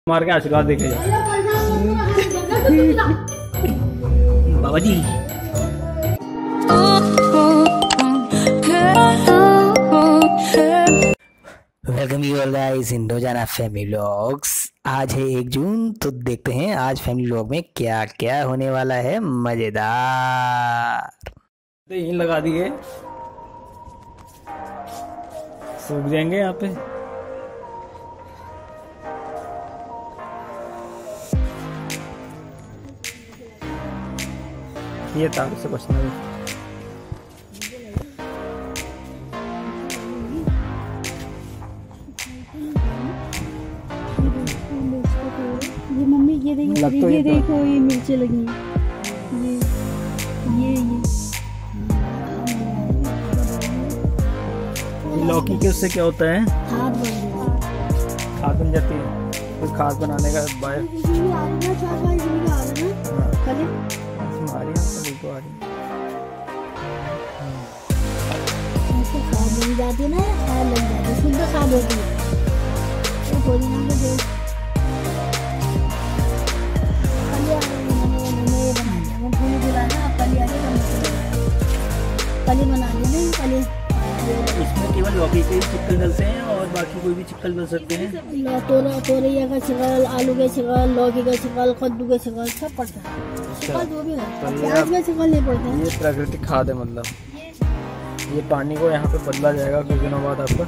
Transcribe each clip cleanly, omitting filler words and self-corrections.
मार के आशीर्वाद देके जाओ बाबा जी। Welcome you all guys in Rojana family vlogs. आज है 1 जून, तो देखते हैं आज फैमिली व्लॉग में क्या क्या होने वाला है मजेदार। तो यहीं लगा दिए, सूख जाएंगे यहाँ पे। ये तार से बचना है। ये मम्मी ये देखो, ये देखो ये मिर्चें लगी हैं। ये लौकी के उससे क्या होता है? खाद खाद बन बन जाती है। तो खाद बनाने का बाय खाद बन जाती है ना, खाद लग जाती है, शुद्ध खाद होती है। तो थोड़ी ना तो पली बना दिया ना, पली। इसमें केवल लौकी के ही चिक्कल डलते हैं और बाकी कोई भी चिक्कल डल सकते हैं। तोरैया का छिकल, आलू के छिकल, लौकी का छिकल, कद्दू के छिकल सब पड़ता है। छिकल जो भी है, प्याज का छिकल नहीं पड़ता है। ये प्राकृतिक खाद है, मतलब ये पानी को यहाँ पे बदला जाएगा कुछ दिनों बाद आपका।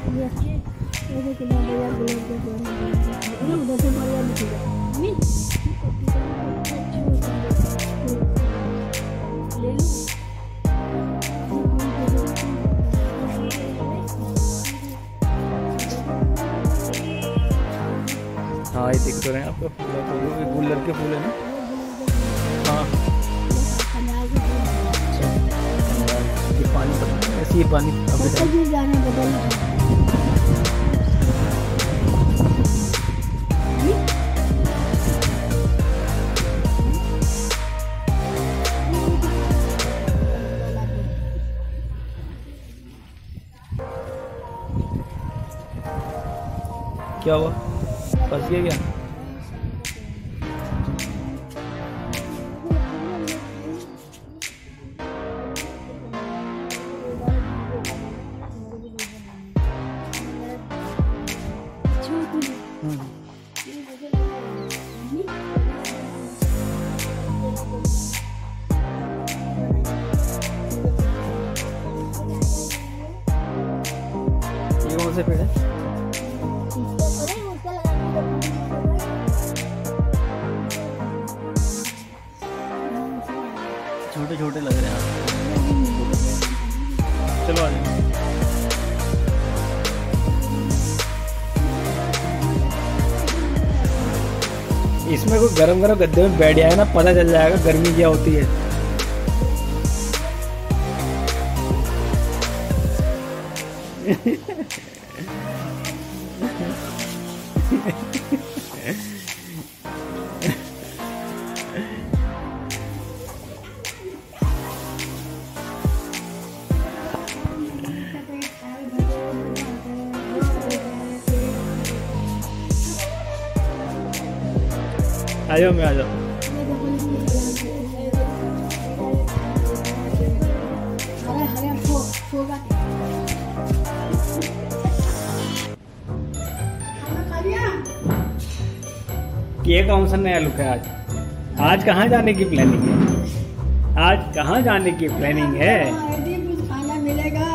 हाँ ये दिख तो रहे हैं आपको, गुल्लर के फूल है ना। हाँ ये पानी ऐसे ही पानी क्या हुआ? फंस गया क्या? ये कौन से पेड़ है? छोटे छोटे लग रहे हैं। चलो आ जाओ। इसमें कोई गरम गरम गद्दे में बैठ जाए ना, पता चल जाएगा गर्मी क्या होती है। आ जाओ, मैं आ जाओ। ये कौन सा नया लुक है आज? आज कहाँ जाने की प्लानिंग है? आज कहाँ जाने की प्लानिंग है? खाना मिलेगा।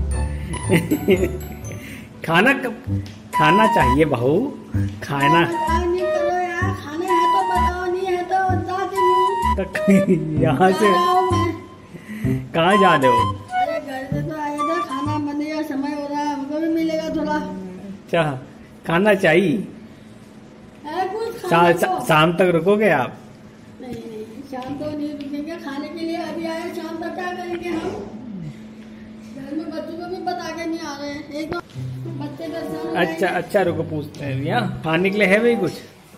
खाना चाहिए बहू, खाना। यहाँ से कहाँ जा रहे हो? अरे घर से तो आए थे, खाना बनेगा, समय हो रहा है, हमको भी मिलेगा थोड़ा। अच्छा, खाना चाहिए। शाम तक रुकोगे आप? नहीं, शाम तो नहीं रुकेंगे, खाने के लिए अभी आए, शाम तक क्या करेंगे हम? घर में बच्चों को भी बता के नहीं आ रहे हैं, एक तो बच्चे अच्छा रुको, पूछते हैं यहाँ खाने के लिए है भाई कुछ?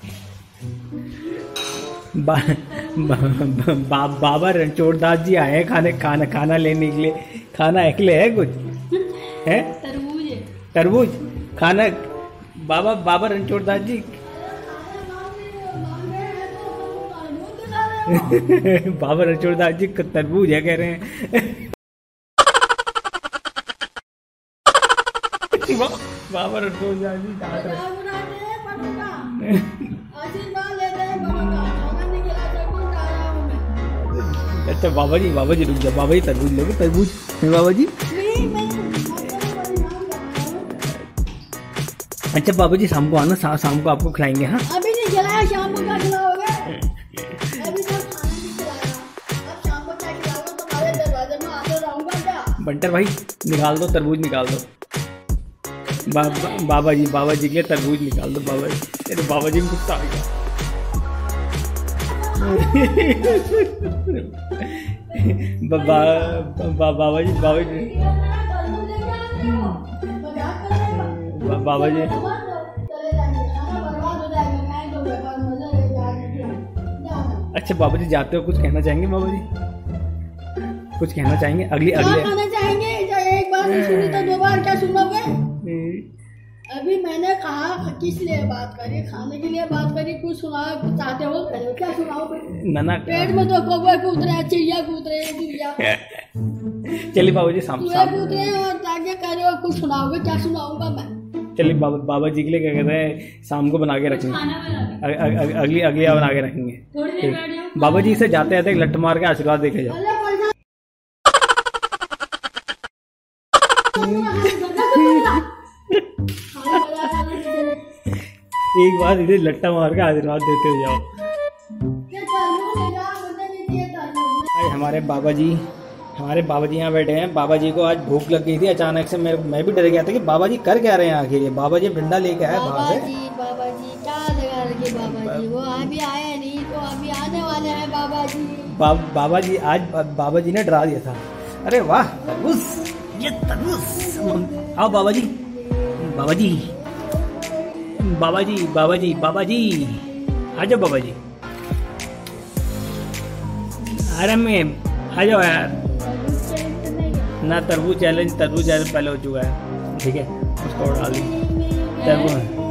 बाबा रणछोड़दास जी आए हैं खाना लेने के लिए। खाना अकेले है कुछ है? तरबूज खाना। बाबा रणछोड़दास जी बाबा रणछोड़दास जी तरबूज है कह रहे हैं। बाबा रणछोड़दास जी डांट रहे हैं। आशीर्वाद लेते हैं बड़ों का, खाना नहीं खिला सकूं, आया हूं मैं। अच्छा बाबा जी रुक जाओ, बाबा जी तरबूज लोगे, तरबूज बाबा जी। नहीं, मैं परिणाम करता हूं। अच्छा बाबा जी शाम को आना, शाम को आपको खिलाएंगे। हाँ अभी नहीं खिलाया, शाम को क्या खिलाओगे? अभी तक खाना नहीं खिलाया, अब शाम को क्या खिलाओगे? तुम्हारे दरवाजे में आते रहूंगा क्या? बंटर भाई निकाल दो तरबूज, निकाल दो। बाबा जी के लिए तरबूज निकाल दो। बाबा जी, अरे बाबा जी में गुस्सा आ गया। बाबा जी अच्छा बाबा जी जाते हो, कुछ कहना चाहेंगे बाबा जी? कुछ कहना चाहेंगे? अगले कहना चाहेंगे? एक बार नहीं सुनी तो दो बार क्या सुनोगे? अभी मैंने कहा किस लिए बात करी, खाने के लिए बात करी, कुछ सुना चाहते हो? क्या सुनाओ? ना पेट में तो कौवे कूद रहे हैं, चिड़िया कूद रहे हैं, चलिए बाबा जी शाम कूद रहे हैं और जाके कह रहे हो कुछ सुनाओगे? क्या सुनाऊंगा मैं? चलिए बाबा जी के लिए क्या कहते हैं, शाम को बना के रखेंगे, अगली बना के रखेंगे। बाबा जी से जाते जाते लट मार के आशीर्वाद देखे जाओ। एक बार इधर लट्टा मार के आशीर्वाद देते हो जाओ। हमारे बाबा जी यहाँ बैठे हैं। बाबा जी को आज भूख लग गई थी अचानक से। मैं भी डर गया था कि बाबा जी कर क्या रहे हैं आखिर ये। बाबा जी डंडा लेके आए बाहर से। बाबा जी क्या लगा रखे? बाबा जी वो अभी आए नहीं, तो अभी आने वाले हैं बाबा जी। बाबा जी आज बाबा जी ने डरा दिया था। अरे वाह तरबूज, ये तरबूज। आओ बाबा जी आ जाओ बाबा जी। अरे मैं आ जाओ यार ना। तरबूज चैलेंज पहले हो चुका है, ठीक है उसको डाल दी तरबूज।